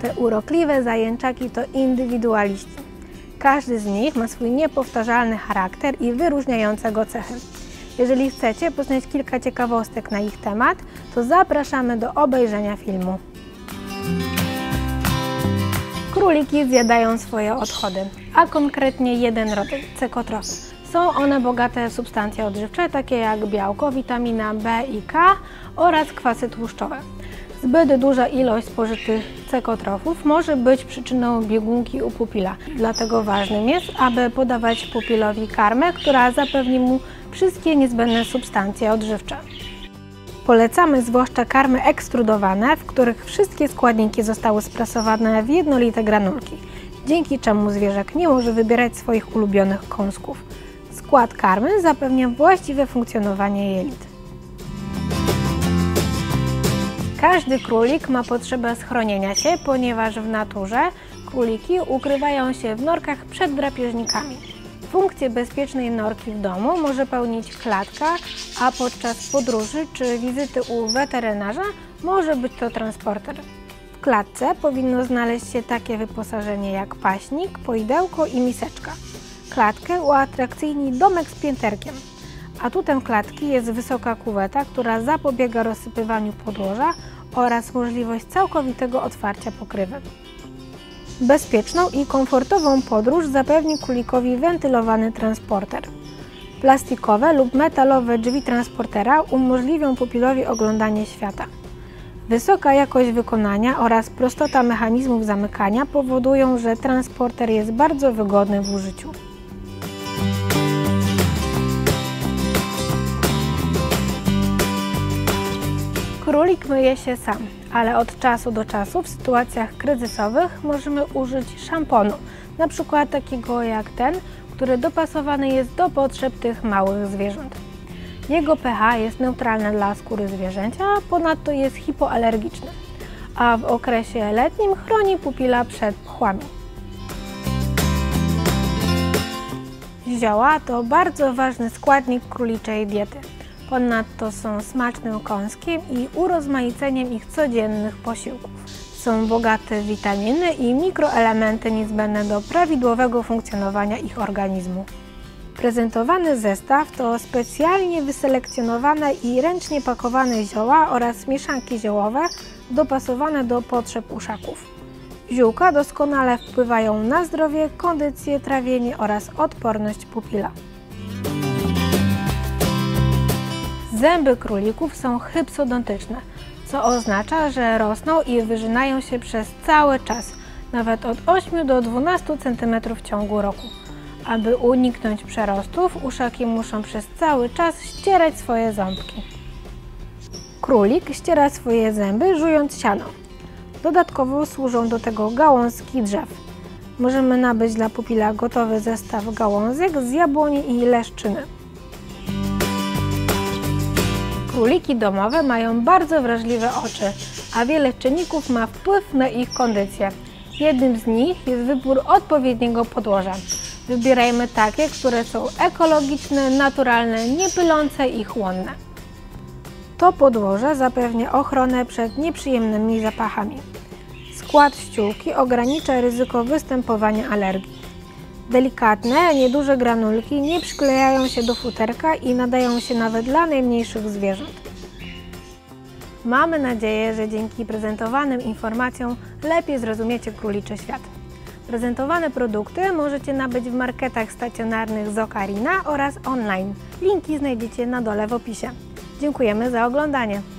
Te urokliwe zajęczaki to indywidualiści. Każdy z nich ma swój niepowtarzalny charakter i wyróżniające go cechy. Jeżeli chcecie poznać kilka ciekawostek na ich temat, to zapraszamy do obejrzenia filmu. Króliki zjadają swoje odchody, a konkretnie jeden rodzaj – cekotrofy. Są one bogate w substancje odżywcze, takie jak białko, witamina B i K oraz kwasy tłuszczowe. Zbyt duża ilość spożytych cekotrofów może być przyczyną biegunki u pupila. Dlatego ważnym jest, aby podawać pupilowi karmę, która zapewni mu wszystkie niezbędne substancje odżywcze. Polecamy zwłaszcza karmy ekstrudowane, w których wszystkie składniki zostały sprasowane w jednolite granulki, dzięki czemu zwierzak nie może wybierać swoich ulubionych kąsków. Skład karmy zapewnia właściwe funkcjonowanie jelit. Każdy królik ma potrzebę schronienia się, ponieważ w naturze króliki ukrywają się w norkach przed drapieżnikami. Funkcję bezpiecznej norki w domu może pełnić klatka, a podczas podróży czy wizyty u weterynarza może być to transporter. W klatce powinno znaleźć się takie wyposażenie jak paśnik, poidełko i miseczka. Klatkę uatrakcyjni domek z pięterkiem. Atutem klatki jest wysoka kuweta, która zapobiega rozsypywaniu podłoża oraz możliwość całkowitego otwarcia pokrywy. Bezpieczną i komfortową podróż zapewni królikowi wentylowany transporter. Plastikowe lub metalowe drzwi transportera umożliwią pupilowi oglądanie świata. Wysoka jakość wykonania oraz prostota mechanizmów zamykania powodują, że transporter jest bardzo wygodny w użyciu. Królik myje się sam, ale od czasu do czasu w sytuacjach kryzysowych możemy użyć szamponu, np. takiego jak ten, który dopasowany jest do potrzeb tych małych zwierząt. Jego pH jest neutralne dla skóry zwierzęcia, a ponadto jest hipoalergiczny, a w okresie letnim chroni pupila przed pchłami. Zioła to bardzo ważny składnik króliczej diety. Ponadto są smacznym kąskiem i urozmaiceniem ich codziennych posiłków. Są bogate w witaminy i mikroelementy niezbędne do prawidłowego funkcjonowania ich organizmu. Prezentowany zestaw to specjalnie wyselekcjonowane i ręcznie pakowane zioła oraz mieszanki ziołowe dopasowane do potrzeb uszaków. Ziółka doskonale wpływają na zdrowie, kondycję, trawienie oraz odporność pupila. Zęby królików są hypsodontyczne, co oznacza, że rosną i wyżynają się przez cały czas, nawet od 8 do 12 cm w ciągu roku. Aby uniknąć przerostów, uszaki muszą przez cały czas ścierać swoje ząbki. Królik ściera swoje zęby, żując siano. Dodatkowo służą do tego gałązki drzew. Możemy nabyć dla pupila gotowy zestaw gałązek z jabłoni i leszczyny. Króliki domowe mają bardzo wrażliwe oczy, a wiele czynników ma wpływ na ich kondycję. Jednym z nich jest wybór odpowiedniego podłoża. Wybierajmy takie, które są ekologiczne, naturalne, niepylące i chłonne. To podłoże zapewnia ochronę przed nieprzyjemnymi zapachami. Skład ściółki ogranicza ryzyko występowania alergii. Delikatne, nieduże granulki nie przyklejają się do futerka i nadają się nawet dla najmniejszych zwierząt. Mamy nadzieję, że dzięki prezentowanym informacjom lepiej zrozumiecie króliczy świat. Prezentowane produkty możecie nabyć w marketach stacjonarnych Zocarina oraz online. Linki znajdziecie na dole w opisie. Dziękujemy za oglądanie.